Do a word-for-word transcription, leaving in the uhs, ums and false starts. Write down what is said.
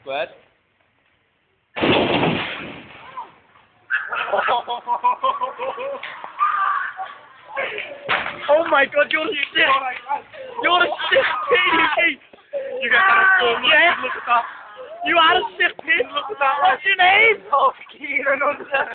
Go ahead. Oh my god, you're the shit! You're the shit pig! You get that so much, yeah. Look at that! You are a sick pig! Look at that! What's your name? Oh, Kieran.